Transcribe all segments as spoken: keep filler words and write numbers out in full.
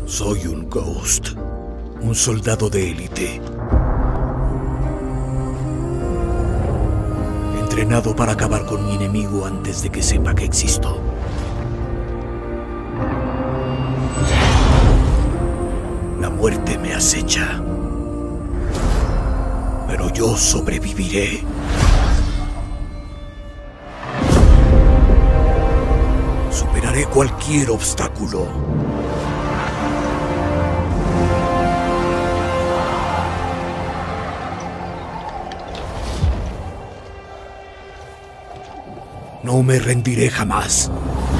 Soy un Ghost, un soldado de élite. Entrenado para acabar con mi enemigo antes de que sepa que existo. La muerte me acecha, pero yo sobreviviré. Superaré cualquier obstáculo. No me rendiré jamás.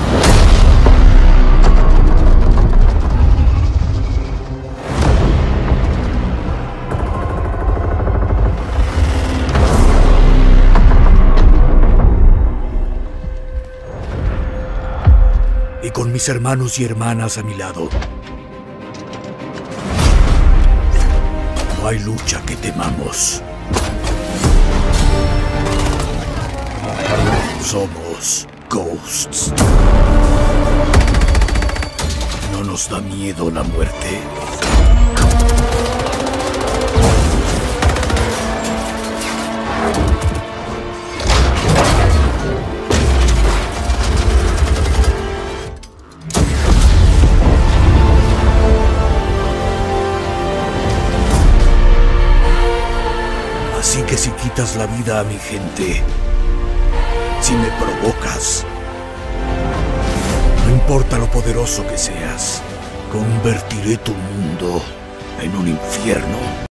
Y con mis hermanos y hermanas a mi lado, no hay lucha que temamos. Somos Ghosts. ¿No nos da miedo la muerte? Así que si quitas la vida a mi gente, si me provocas, no importa lo poderoso que seas, convertiré tu mundo en un infierno.